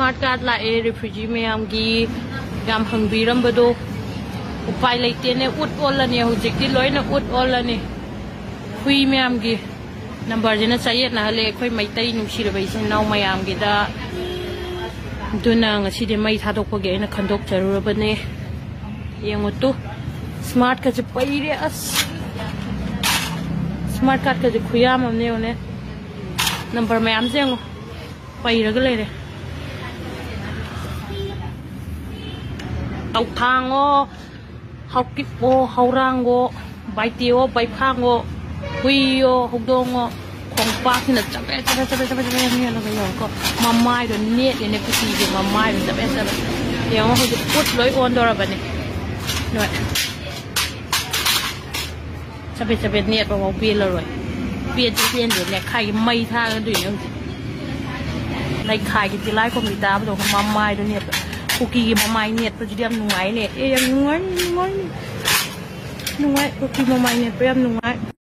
smart card लाए refugee ma'am की गाम हंगबीरंबदो उपाय लेते ने उट ओलने हुजिकती लोइना उट ओलने हुई मैम की नंबर जना चाहिए ना हले कोई मैतई नुसिरबई नाव मैम की दा दुना ngasi mei thadokpage aina khandok jarurabane yengotu smart ka je paire as smart card ka je khuyam amne one number mayam jengo pairaga lere tau thango haukipo haurango baitio baiphango huio hugdongo pa khi na chabe ni na ga ko mamai do net ne pusi ge mamai do chabe chabe yang ho ju put loi on do ra ba ni no chabe net ba mo pi la roi pi de ne khai mai tha ga du ni lai khai gi ti lai ko mi ta ba do mamai do net ku ki gi mamai net pa ju diam nungai net e yang nungai ku ki mamai net pa yam nungai